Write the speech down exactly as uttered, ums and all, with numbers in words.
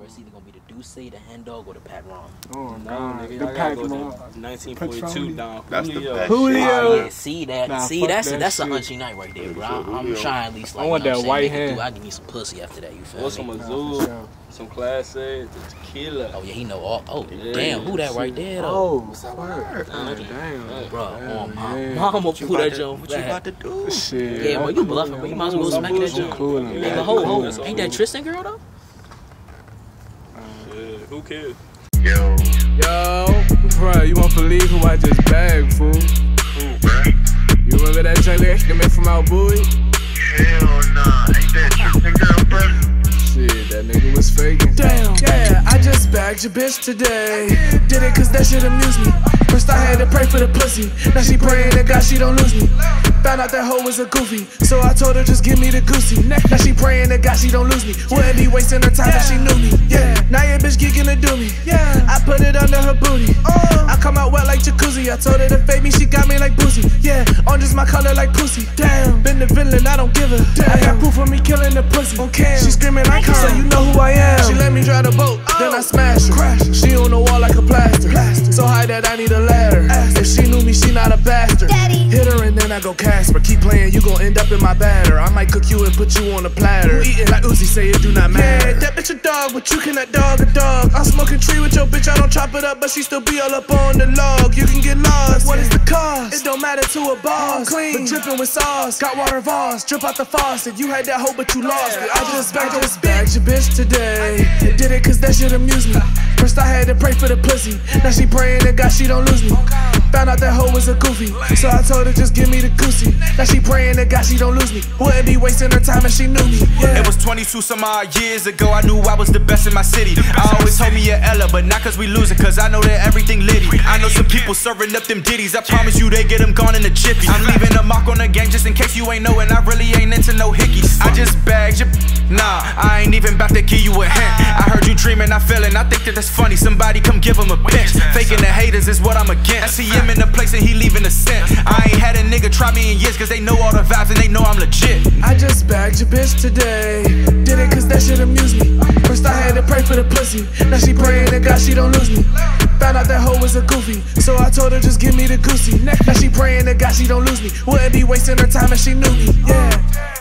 It's either gonna be the Douce, the Hen Dog, or the Pat Ron. Oh no, God. nigga, The I Pat gotta go Ron. to nineteen forty-two down. That's the Julio. best Julio. Oh, yeah, see that? Nah, see fuck that's that that's an shit. unchy night right there, bro. Yeah, I'm, I'm Julio. trying at least like. I want you know that what I'm saying, white make it hand. through. I give me some pussy after that. You feel What's me? some for Azul, sure. some Class A, the tequila. Oh yeah, he know all. Oh Yeah, damn, who that right there though? Oh, word. Damn. Damn. Bro, oh, my yeah. mama What you pull that about to- jump What you about to do? Shit. Yeah, bro, you bluffing, bro. You might as well go smack that jump. Cool. Hey, but hold, hold. Ain't that Tristan girl though? Shit, who cares? Yo, Yo, bro, you won't believe who I just bagged, fool. who, bruh? You remember that young lady that met from out Bowie? Hell nah, ain't that Tristan girl, bruh? Shit, that nigga was faking. Damn, yeah, I just bagged your bitch today. Did it cause that shit amused me. First I had to pray for the pussy. Now she praying to God she don't lose me. Found out that hoe was a goofy, so I told her just give me the goosey. Now she praying to God she don't lose me. Wouldn't be wasting her time if she knew me. Yeah, now your bitch geeking to do me. Yeah, I put it under her booty. I come out wet like jacuzzi. I told her to fade me, she got me like boozy. Yeah, orange is my color like pussy. Damn, been the villain, I don't give a damn. I got proof of me killing the pussy. Okay, she screaming like her, so you know who I am. She let me drive the boat, then I smash her. Crash. She on the wall like a plaster. Plaster. So high that I need a ladder. If she knew me, she not a bastard. Daddy. Hit her and then I go Casper. Keep playing, you gon' end up in my batter. I might cook you and put you on a platter. Who eating like Uzi, say it do not matter. Yeah, that bitch a dog, but you cannot dog a dog. I'm smoking tree with your bitch, I don't chop it up, but she still be all up on the log. You can get lost. What is the cost? It don't matter to a boss. Clean, but dripping with sauce. Got water Voss, drip out the faucet. You had that hoe, but you lost it. I just bagged your bagged your bitch today. Did it cause that shit amused me. First I had to pray for the pussy. Now she praying to God she don't lose me. Found out that hoe was a goofy, so I told her just give me the goosey. Now she praying to God she don't lose me. Wouldn't be wasting her time if she knew me. Yeah. It was twenty-two some odd years ago, I knew I was the best in my city. I always hold me a Ella, but not cause we losing, cause I know that everything litty. I know some people serving up them ditties, I promise you they get them gone in the chippy. I'm leaving a mark on the game just in case you ain't know, and I really ain't into no hickeys. I just bagged your nah, I ain't even about to give you a hint. I heard you dreaming, I feel it, I think that that's funny, somebody come give him a pinch. Faking the haters is what I'm against. I see him in the place and he leaving a scent. I ain't had a nigga try me in years cause they know all the vibes and they know I'm legit. I just bagged your bitch today. Did it cause that shit amused me. First I had to pray for the pussy. Now she praying to God she don't lose me. Found out that hoe was a goofy, so I told her just give me the goosey. Now she praying to God she don't lose me. Wouldn't be wasting her time if she knew me. Yeah.